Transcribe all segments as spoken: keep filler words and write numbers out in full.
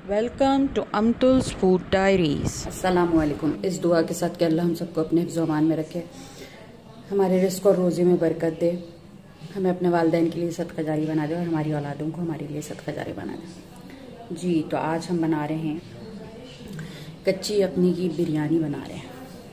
Welcome to Amtul's food diaries. अस्सलामुअलैकुम। इस दुआ के साथ कि अल्लाह हम सबको अपने हिफ्ज़-ओ-अमान में रखे, हमारे रिज़्क़ और रोज़ी में बरकत दे, हमें अपने वालिदैन के लिए सदका जारी बना दे और हमारी औलादों को हमारे लिए सदका जारी बना दे। जी, तो आज हम बना रहे हैं कच्ची यखनी की बिरयानी बना रहे हैं।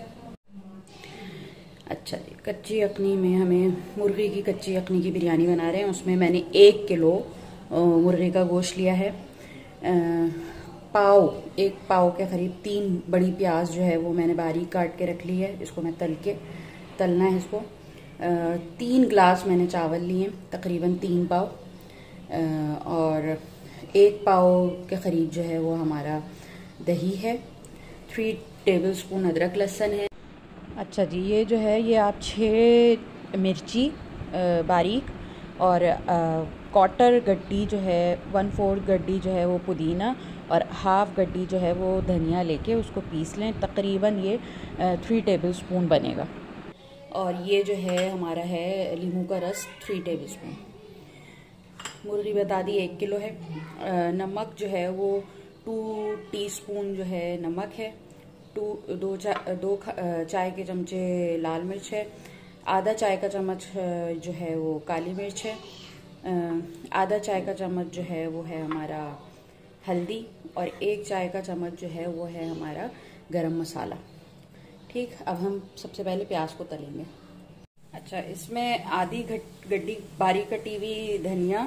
अच्छा जी, कच्ची यखनी में हमें मुर्गी की कच्ची यखनी की बिरयानी बना रहे हैं। उसमें मैंने एक किलो मुर्गी का गोश्त लिया है। पाव एक पाव के करीब तीन बड़ी प्याज जो है वो मैंने बारीक काट के रख ली है। इसको मैं तल के तलना है इसको। तीन गिलास मैंने चावल लिए, तकरीबन तीन पाव, और एक पाव के करीब जो है वो हमारा दही है। थ्री टेबल स्पून अदरक लहसुन है। अच्छा जी, ये जो है ये आप छः मिर्ची बारीक और क्वार्टर गड्डी जो है, वन फोर्थ गड्डी जो है वो पुदीना और हाफ गड्डी जो है वो धनिया लेके उसको पीस लें। तकरीबन ये थ्री टेबल स्पून बनेगा। और ये जो है हमारा है लीमू का रस, थ्री टेबल स्पून। मुर्गी बता दी एक किलो है। नमक जो है वो टू टीस्पून जो है नमक है। टू दो चाय दो चाय के चमचे लाल मिर्च है। आधा चाय का चम्मच जो है वो काली मिर्च है। आधा चाय का चम्मच जो है वो है हमारा हल्दी, और एक चाय का चम्मच जो है वो है हमारा गरम मसाला। ठीक, अब हम सबसे पहले प्याज को तलेंगे। अच्छा, इसमें आधी गड्डी बारीक कटी हुई धनिया,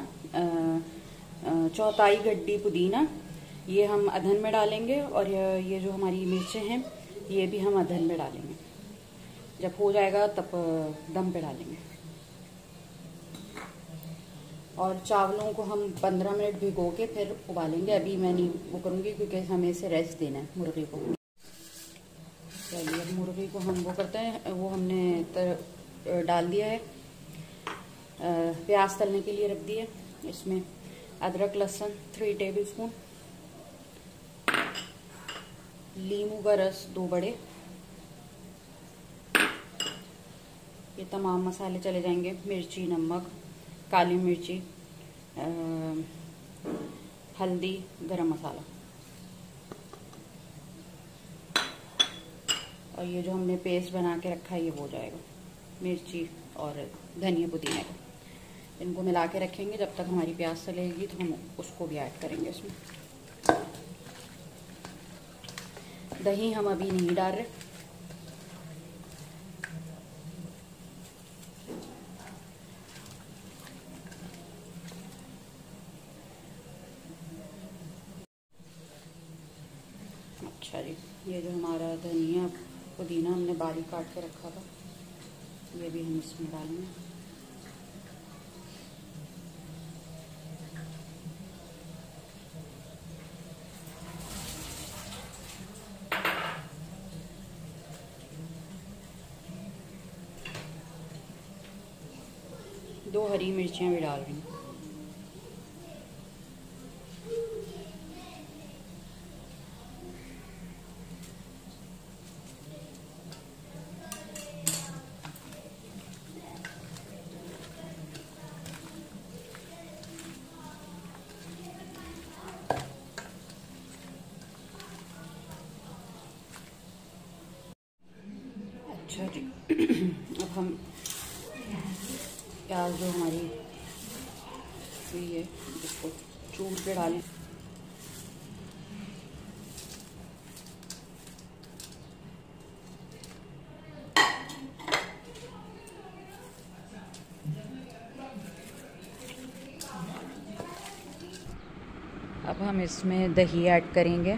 चौथाई गड्डी पुदीना, ये हम अधन में डालेंगे, और ये जो हमारी मिर्चें हैं ये भी हम अधन में डालेंगे। जब हो जाएगा तब दम पे डालेंगे। और चावलों को हम पंद्रह मिनट भिगो के फिर उबालेंगे। अभी मैं नहीं वो करूँगी क्योंकि हमें इसे रेस्ट देना है मुर्गी को। चलिए, अब मुर्गी को हम वो करते हैं। वो हमने तर डाल दिया है, प्याज तलने के लिए रख दिया। इसमें अदरक लहसुन थ्री टेबल स्पून, लीमू का रस दो बड़े, ये तमाम मसाले चले जाएंगे। मिर्ची, नमक, काली मिर्ची, आ, हल्दी, गरम मसाला, और ये जो हमने पेस्ट बना के रखा है ये हो जाएगा। मिर्ची और धनिया पुदीने को इनको मिला के रखेंगे। जब तक हमारी प्याज तलेगी तो हम उसको भी ऐड करेंगे इसमें। दही हम अभी नहीं डाल रहे। अच्छा जी, ये जो हमारा धनिया पुदीना हमने बारीक काट के रखा था ये भी हम इसमें डालेंगे। दो हरी मिर्चियाँ भी डाल रही हूँ। अच्छा जी, अब हम प्याज जो हमारी हुई है इसको चूर के डालें। अब हम इसमें दही ऐड करेंगे।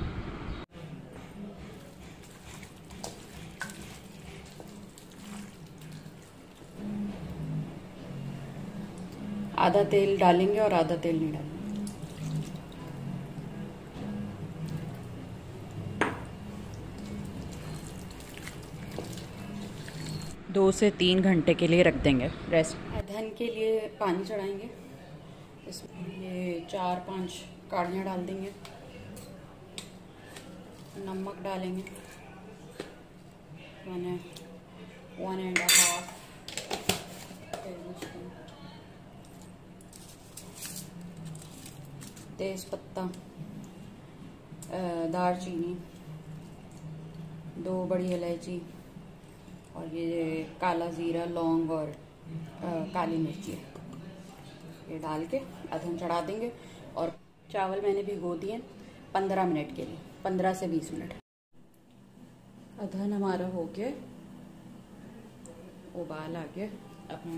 आधा तेल डालेंगे और आधा तेल नहीं डालेंगे। दो से तीन घंटे के लिए रख देंगे रेस्ट। अधन के लिए पानी चढ़ाएंगे। इसमें ये चार पांच काढ़ियाँ डाल देंगे। नमक डालेंगे one one and half tablespoon. तेज पत्ता, दालचीनी, दो बड़ी इलायची और ये काला ज़ीरा, लौंग और आ, काली मिर्ची, ये डाल के अधन चढ़ा देंगे। और चावल मैंने भिगो दिए पंद्रह मिनट के लिए, पंद्रह से बीस मिनट। अधन हमारा हो गया, उबाल आ गया। अपने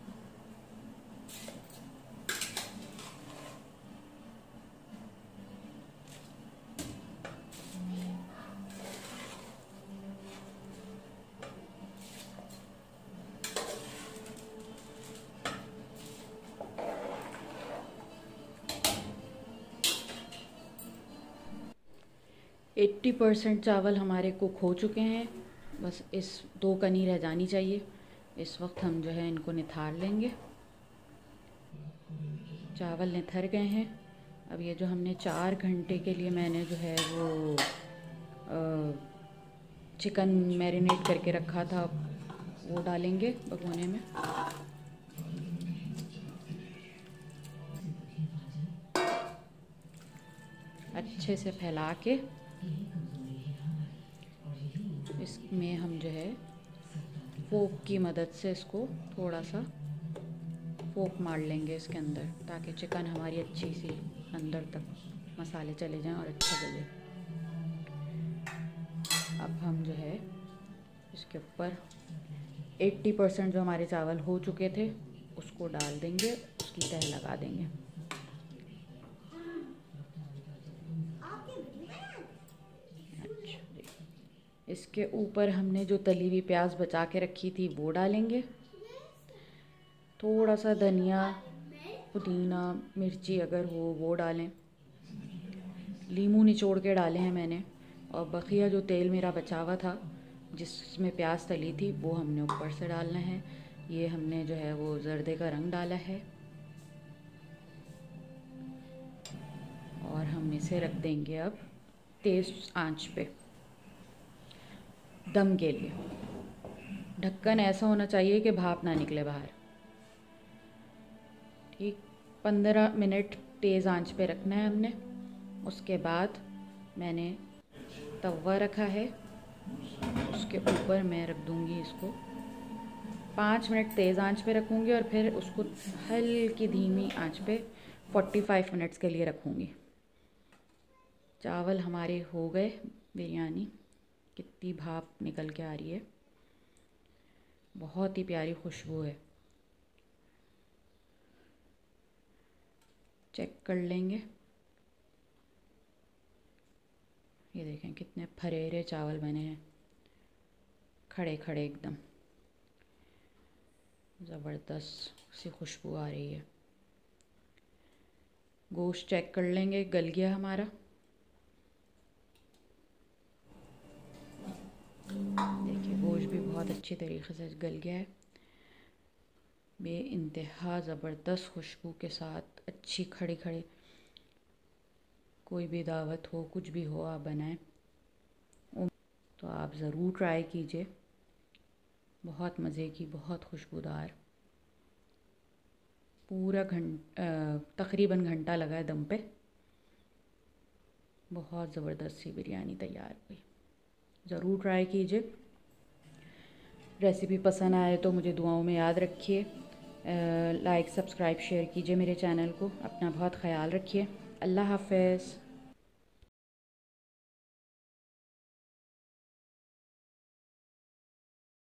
अस्सी परसेंट चावल हमारे कुक हो चुके हैं, बस इस दो कनी रह जानी चाहिए। इस वक्त हम जो है इनको निथार लेंगे। चावल निथर गए हैं। अब ये जो हमने चार घंटे के लिए मैंने जो है वो आ, चिकन मैरिनेट करके रखा था वो डालेंगे भगोने में। अच्छे से फैला के इसमें हम जो है फोक की मदद से इसको थोड़ा सा फोक मार लेंगे इसके अंदर, ताकि चिकन हमारी अच्छी सी अंदर तक मसाले चले जाएं और अच्छा गले। अब हम जो है इसके ऊपर अस्सी परसेंट जो हमारे चावल हो चुके थे उसको डाल देंगे, उसकी तह लगा देंगे। इसके ऊपर हमने जो तली हुई प्याज बचा के रखी थी वो डालेंगे। थोड़ा सा धनिया, पुदीना, मिर्ची अगर हो वो डालें। लीमू निचोड़ के डाले हैं मैंने। और बकिया जो तेल मेरा बचा हुआ था जिसमें प्याज तली थी वो हमने ऊपर से डालना है। ये हमने जो है वो जर्दे का रंग डाला है। और हम इसे रख देंगे अब तेज़ आंच पे दम के लिए। ढक्कन ऐसा होना चाहिए कि भाप ना निकले बाहर। ठीक, पंद्रह मिनट तेज़ आंच पे रखना है हमने। उसके बाद मैंने तवा रखा है, उसके ऊपर मैं रख दूंगी इसको। पाँच मिनट तेज़ आंच पे रखूंगी और फिर उसको हल्की धीमी आंच पे पैंतालीस मिनट्स के लिए रखूंगी। चावल हमारे हो गए बिरयानी। कितनी भाप निकल के आ रही है, बहुत ही प्यारी खुशबू है। चेक कर लेंगे। ये देखें कितने फरेरे चावल बने हैं, खड़े खड़े एकदम। ज़बरदस्त सी खुशबू आ रही है। गोश्त चेक कर लेंगे, गल गया हमारा। देखिए गोश्त भी बहुत अच्छी तरीके से गल गया है, बेइंतहा ज़बरदस्त खुशबू के साथ, अच्छी खड़ी खड़ी। कोई भी दावत हो, कुछ भी हो, आप बनाएं तो आप ज़रूर ट्राई कीजिए। बहुत मज़े की, बहुत खुशबूदार। पूरा घंटा तकरीबन घंटा लगा है दम पे। बहुत ज़बरदस्त सी बिरयानी तैयार हुई। ज़रूर ट्राई कीजिए। रेसिपी पसंद आए तो मुझे दुआओं में याद रखिए। लाइक, सब्सक्राइब, शेयर कीजिए मेरे चैनल को। अपना बहुत ख्याल रखिए। अल्लाह हाफ़िज़।